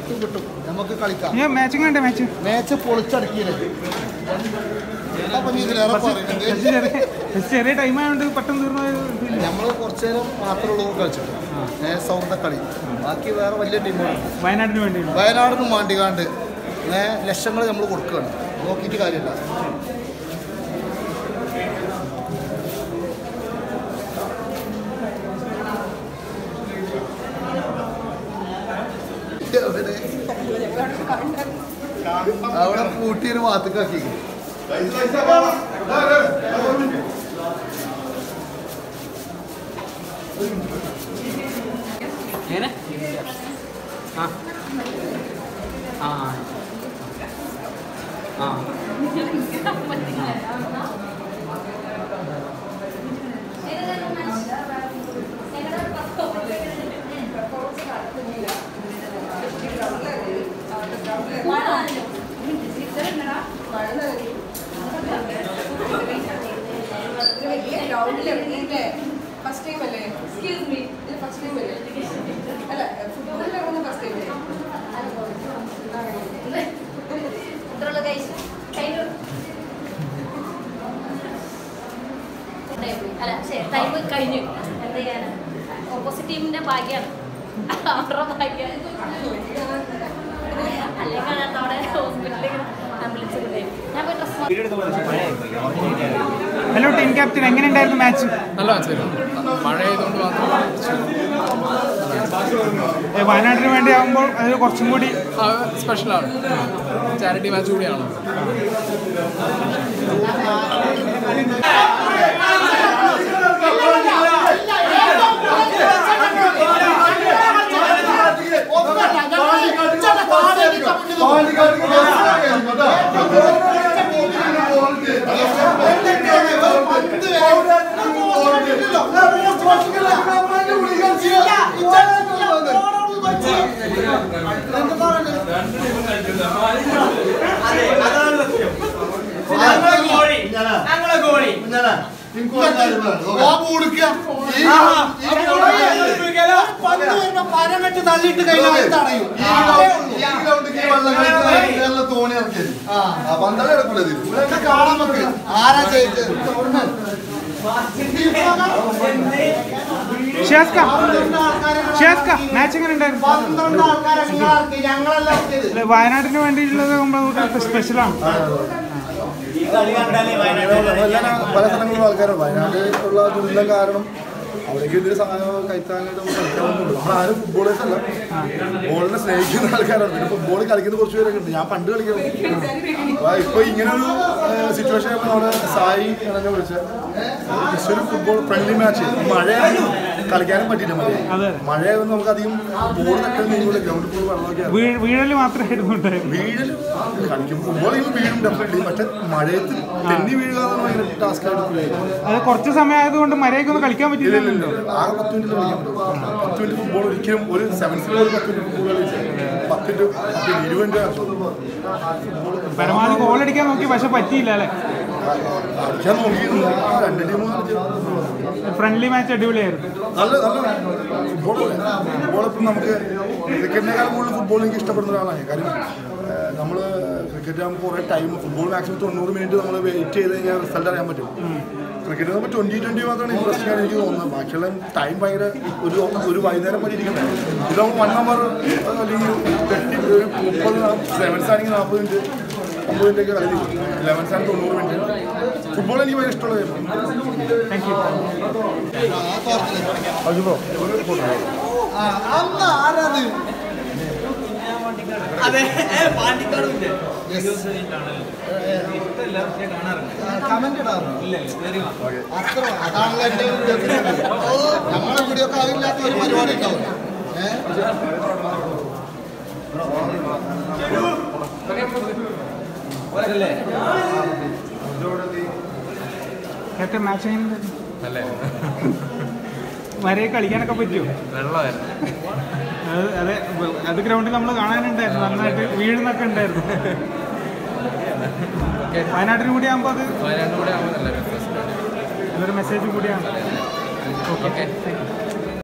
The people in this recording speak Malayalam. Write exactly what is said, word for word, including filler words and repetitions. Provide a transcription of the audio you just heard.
കിട്ടും നമുക്ക് കളിക്കാം. മാച്ചിങ് ഉണ്ട് മാച്ച് മാച്ച് പൊളിച്ചടക്കിയില്ലേ ചെറിയ ടൈം ആയതുകൊണ്ട് പെട്ടെന്ന് തീർന്ന നമ്മൾ കുറച്ചു നേരം മാത്രമേ ഉള്ളൂ കളിച്ചിട്ട് സൗഹൃദ കളി. ബാക്കി വേറെ വലിയ ടീമാണ്. വയനാടിന് വേണ്ടി വയനാടിനും വേണ്ടിക്കാണ്ട് ലക്ഷങ്ങൾ നമ്മൾ കൊടുക്കുകയാണ്. നോക്കിയിട്ട് കാര്യമില്ല. അവിടെ കൂട്ടിയൊരു ഭാഗത്തേക്കാക്കി ഫസ്റ്റ് ടൈം അല്ലേ? എക്സ്ക്യൂസ് മീ, ഇത് ഫസ്റ്റ് ടൈം അല്ലേ? അല്ല, ഫുട്ബോളിൽ ഇറങ്ങുന്ന ഫസ്റ്റ് ടൈം അല്ലേ? ഇത്രയുള്ള കൈസ് അല്ല ശരി ടൈം കഴിഞ്ഞു. എന്ത് ചെയ്യാനാ? ഓപ്പോസിറ്റ് ടീമിന്റെ ഭാഗ്യമാണ്, അവരുടെ ഭാഗ്യം. അല്ലെങ്കിൽ അവിടെ ഹോസ്പിറ്റലിൽ ആംബുലൻസ് കിട്ടും. ഞാൻ പോയി ഡ്രസ്. ഹലോ ടീം ക്യാപ്റ്റൻ, എങ്ങനെയുണ്ടായിരുന്നു മാച്ച്? നല്ല മാച്ചായിരുന്നു. മഴ ആയതുകൊണ്ട് മാത്രം വയനാടിന് വേണ്ടി ആകുമ്പോൾ അത് കുറച്ചും കൂടി സ്പെഷ്യലാണ്. ചാരിറ്റി മാച്ച് കൂടിയാണ്. പരമിട്ട് തള്ളിയിട്ട് കഴിഞ്ഞാൽ തടയും. തോണി ഇറക്കിയത് പന്തള എടുക്കുന്നത് കാണാൻ നമുക്ക് ആരാ ജയിച്ചത്. മാച്ച് എങ്ങനെ ഉണ്ടായിരുന്നു? വയനാടിന് വേണ്ടിയിട്ടുള്ളത് സ്പെഷ്യലാണ്. പല സ്ഥലങ്ങളിലും ആൾക്കാരാണ്. വയനാട് ഉള്ള ദുരിതം കാരണം അവിടേക്ക് ഇതൊരു സാധനം കൈത്താങ്ങായിട്ട് നമുക്ക് കളിക്കാവുന്നുള്ളൂ. നമ്മളാരും ഫുട്ബോളേഴ്സ് അല്ല, ഫുട്ബോളിനെ സ്നേഹിക്കുന്ന ആൾക്കാരാണ്. പിന്നെ ഫുട്ബോൾ കളിക്കുന്ന കുറച്ച് പേരൊക്കെ ഉണ്ട്. ഞാൻ പണ്ട് കളിക്കണം. അപ്പോൾ ഇപ്പോൾ ഇങ്ങനൊരു സിറ്റുവേഷൻ ആയപ്പോൾ നമ്മുടെ സായി എന്നെ വിളിച്ച ഒരു ഫുട്ബോൾ ഫ്രണ്ട്ലി മാച്ച് മഴയായിരുന്നു, കളിക്കാനും പറ്റിയില്ല. മഴ മഴയായിരുന്നു, നമുക്ക് അധികം ബോൾ തട്ടാൻ നീങ്ങൂല. ഗ്രൗണ്ടിൽ പോയി വെള്ളമൊക്കെ വീഴല് മാത്രമായിരുന്നു. വീഴൽ കളിക്കും ഫുട്ബോൾ ചെയ്യുമ്പോൾ വീഴും ഡെഫിനറ്റ്ലി. പക്ഷെ മഴയത്ത് തെന്നി വീഴുക എന്നാണ് ഭയങ്കര ടാസ്ക് ആയിട്ട്. അത് കുറച്ച് സമയം ആയതുകൊണ്ട് മഴയൊക്കെ കളിക്കാൻ പറ്റില്ല. ആകെ പത്ത് മിനിറ്റ് കളിക്കാൻ പറ്റും. പത്ത് മിനിറ്റ് ഫുട്ബോൾ ഒരിക്കലും ഒരു സെവൻസിൽ ഒരു പത്ത് മിനിറ്റ് ഫുട്ബോൾ കളിച്ച് പത്ത് മിനിറ്റ് ഇരുപതിൻ്റെ പരമാവധി ഗോൾ അടിക്കാൻ നോക്കി, പക്ഷെ പറ്റിയില്ല അല്ലേ? അടിക്കാൻ നോക്കിയിരുന്നു. രണ്ട് ടീമും ഫ്രണ്ട്ലി മാച്ച് അടിപൊളിയായിരുന്നു. നല്ല നല്ല ഫുട്ബോൾ ഫുട്ബോൾ ഇപ്പം നമുക്ക് ക്രിക്കറ്റിനേക്കാൾ കൂടുതൽ ഫുട്ബോൾ എനിക്ക് ഇഷ്ടപ്പെടുന്ന ഒരാളാണ്. കാര്യം നമ്മൾ ക്രിക്കറ്റ് ആകുമ്പോൾ കുറേ ടൈം, ഫുട്ബോൾ മാക്സിമം തൊണ്ണൂറ് മിനിറ്റ് നമ്മൾ വെയിറ്റ് ചെയ്ത് കഴിഞ്ഞാൽ റിസൾട്ട് അറിയാൻ പറ്റും. ക്രിക്കറ്റ് നമ്മൾ ട്വൻറ്റി ട്വൻറ്റി മാത്രമാണ് ഇൻട്രസ്റ്റിംഗ് ആണ് എനിക്ക് തോന്നുന്നത്. ബാക്കിയുള്ള ടൈം ഭയങ്കര ഒരു ഒരു വൈകുന്നേരം വരെ ഇരിക്കുന്നത്. ഇത് നമുക്ക് വൺ അവർ അല്ലെങ്കിൽ തേർട്ടി ഒരു മുപ്പത് സെവൻസ് ആണെങ്കിൽ നാൽപ്പത് മിനിറ്റ് അമ്പത് മിനിറ്റ് ഒക്കെ കളി. ലെവൻസ് ആണ് തൊണ്ണൂറ് മിനിറ്റ്. ഫുട്ബോൾ എനിക്ക് ഭയങ്കര ഇഷ്ടമുള്ള ഗെയിമാണ്. Thank you. അതെ പാണ്ടിക്കാട് കമന്റ് ഇടാറുണ്ട്. അത്ര അതാണല്ലോ നമ്മളെ വീഡിയോക്ക് ആവില്ലാത്ത ഒരു പരിപാടി ഉണ്ടാവും. വരെ കളിക്കാനൊക്കെ പറ്റുമോ? അതെ, അത് ഗ്രൗണ്ടിൽ നമ്മൾ കാണാനുണ്ടായിരുന്നു. നന്നായിട്ട് വീഴുന്നൊക്കെ ഉണ്ടായിരുന്നു. വയനാട്ടിന് കൂടി ആകുമ്പോൾ അത് നല്ലൊരു മെസ്സേജ് കൂടിയാണ്. ഓക്കെ.